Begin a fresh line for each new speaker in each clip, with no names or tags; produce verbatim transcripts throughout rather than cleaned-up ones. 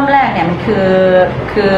มแรกเนี่ยมันคือคือ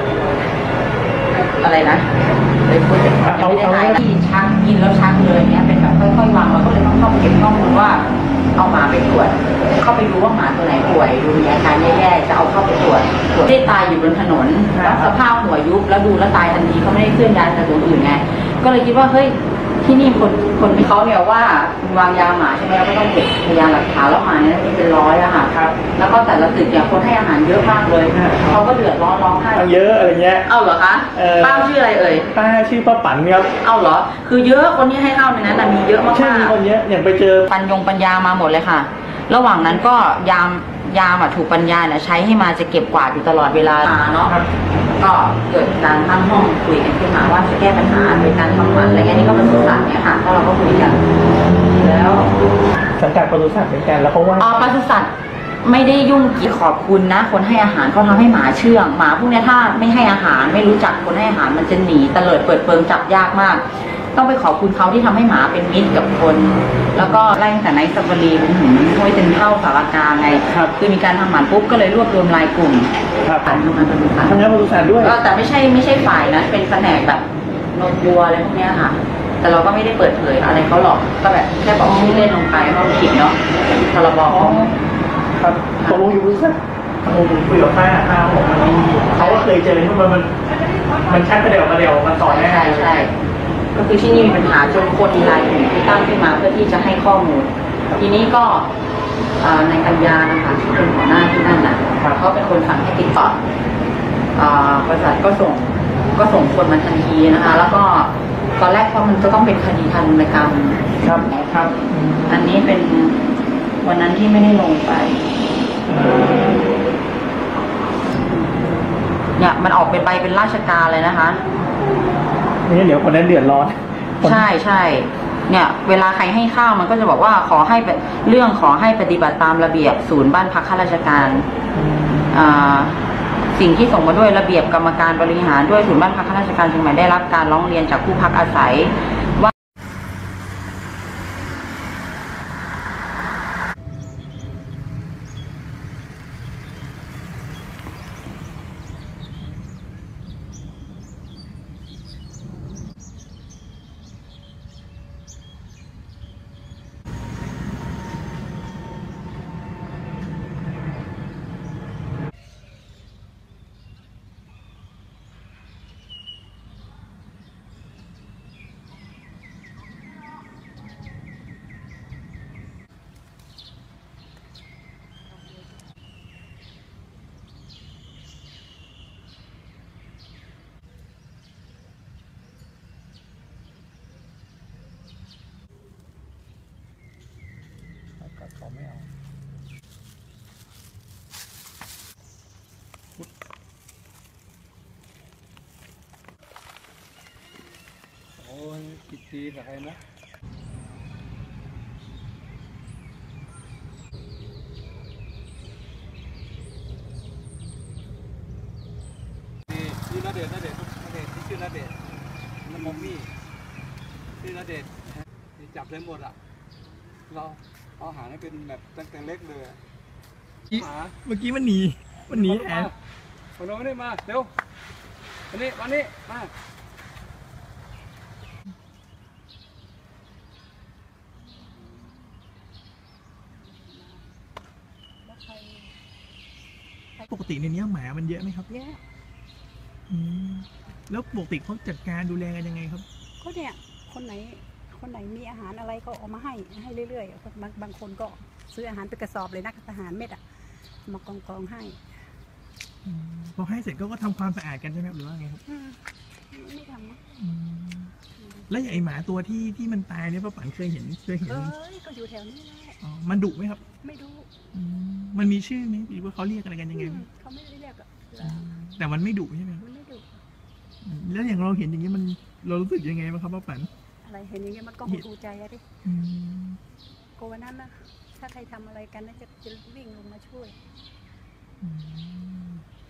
อะไรนะเลยพูดถึงยังไม่ได้หายที่ชักกินแล้วชักเลยเนี้ยเป็นแบบค่อยๆวางเราก็เลยต้องเข้าไปเก็บข้อมูลว่าเอาหมาไปตรวจเข้าไปดูว่าหมาตัวไหนป่วยดูมีอาการแย่ๆจะเอาเข้าไปตรวจตรวจได้ตายอยู่บนถนนแล้วสภาพหัวยุบแล้วดูแล้วตายทันทีเขาไม่ได้เคลื่อนย้ายจากตัวอื่นไงก็เลยคิดว่าเฮ้ยที่นี่คนคนที่เขาเนี่ยว่าวางยาหมาใช่ไหมแล้วก็ต้องเก็บพยานหลักฐานแล้วหมาเนี่ยมีเป็นร้อยอะค่ะครับแล้วก็แต่ละตึกเนี่ยคนให้อาหารเยอะมากเลยเขาก็เดือดร้อนร้องไห้
เยอะอะไรเงี้ย
เอาเหรอคะป้าชื่ออะไรเอ่ย
ป้าชื่อป้าปันครับ
เอาเหรอคือเยอะคนที่ให้ข้าวในนั้นแต่มีเยอะมากๆใช่
มีคนเยอะอย่างไปเจอ
ปัญญงปัญญามาหมดเลยค่ะระหว่างนั้นก็ยามยามถูกปัญญาเนี่ยใช้ให้มาจะเก็บกวาดอยู่ตลอดเวลาเนาะก็เกิดการตั้งห้องคุยกันขึ้นมาว่าจะแก้ปัญหาโดยการทำหมันอะไรเงี้ยนี่ก็เป็นสุสานเนี่ยค่ะก็เราก็คุยกันแล้ว
สังกัดปศุสัตว์เหมือนกันแล้วเขาว่า
อ๋อปศุสัตว์ไม่ได้ยุ่งกี่ขอบคุณนะคนให้อาหารเขาทำให้หมาเชื่องหมาพวกนี้ถ้าไม่ให้อาหารไม่รู้จักคนให้อาหารมันจะหนีเตลิดเปิดเปิงจับยากมากต้องไปขอบคุณเขาที่ทำให้หมาเป็นมิตรกับคนแล้วก็ไล่ตั้งแต่ไนท์ซัฟฟารีจนถึงห้วยเต็นเท่าสารกลางไงคือมีการทำหมันปุ๊บก็เลยรวบรวมรายกลุ่ม
ทำงานปศุสัตว์ทำงานปศุสัตว์ด้วย
แต่ไม่ใช่ไม่ใช่ฝ่ายนะเป็นแผนกแบบนมวัวอะไรพวกนี้ค่ะแต่เราก็ไม่ได้เปิดเผยอะไรเขาหรอกก็แบบแค่บอกชื่อเล่นลงไปเขาผิดเนาะพรบของ
ครับตกลงอยู่ปศุสัตว์ผมคุยกับป้าป้าผมเขาก็เคยเจอที่มันมันมันชัดกระเดี่ยวกระเดี่ยวมันต่อแน่
ใช่ก็คือที่นี่มีปัญหาจนคนรายหนึ่งที่ตั้งขึ้นมาเพื่อที่จะให้ข้อมูลทีนี้ก็ในกัญญานะคะที่เป็นหัวหน้าที่นั่นน่ะเขาเป็นคนสั่งให้ติดต่อบริษัทก็ส่งก็ส่งคนมาทันทีนะคะแล้วก็ตอนแรกเพราะมันจะต้องเป็นคดีทารุณกรรม
ครับครับ
อันนี้เป็นวันนั้นที่ไม่ได้ลงไปเนี่ยมันออกเป็นใบเป็นราชการเลยนะคะ
นี่เดี๋ยวคนนั้นเดือดร้อน
ใช่ใช่เนี่ยเวลาใครให้ข้าวมันก็จะบอกว่าขอให้เรื่องขอให้ปฏิบัติตามระเบียบศูนย์บ้านพักข้าราชการสิ่งที่ส่งมาด้วยระเบียบกรรมการบริหารด้วยศูนย์บ้านพักข้าราชการเชียงใหม่ได้รับการร้องเรียนจากผู้พักอาศัยว่า
เขาไม่เอา
โอ้ยกี่ปีกับใครนะชื่อณเดชน์ณเดชน์ณเดชน์ที่ชื่อณเดชน์น้ำมอมมี่ชื่อณเดชน์จับได้หมดอ่ะเราเอาหาให้เป็นแบบตั้งแต่เล็กเลย
หาเมื่อกี้มันหนีมันหนีแอบ
คนเราไม่ได้มาเร็ววันนี้วันนี้มา
ปกติในนี้หมามันเยอะไหมครับ
เยอะ
แล้วปกติเขาจัดการดูแลกันยังไงครับ
ก็เนี่ยคนไหนคนไหนมีอาหารอะไรก็เอามาให้ให้เรื่อยๆบางบางคนก็ซื้ออาหารเป็นกระสอบเลยนะอาหารเม็ดอะมากองกองให้
พอให้เสร็จก็ก็ทำความสะอาดกันใช่ไหมหรือว่าไงครับ
ไม่ทำนะ
แล้วไอหมาตัวที่ที่มันตายเนี่ยป้าปันเคยเห็นเคยเห็น
เออก็อยู่แถวนี้แหละ
มันดุไหมครับ
ไม่ดุ
มันมีชื่อไหมหรือว่าเขาเรียกอะไรกันยังไง
เขาไม่ได้เรียกอะ
แต่มันไม่ดุใช่ไหม
มันไม่ดุ
แล้วอย่างเราเห็นอย่างนี้มันเรารู้สึกยังไงบ้างครับป้าปัน
อะไรเห็นอย่างนี้มันก็หดหูใจอะดิโกวันนั้นนะถ้าใครทำอะไรกันน่าจะจะวิ่งลงมาช่วย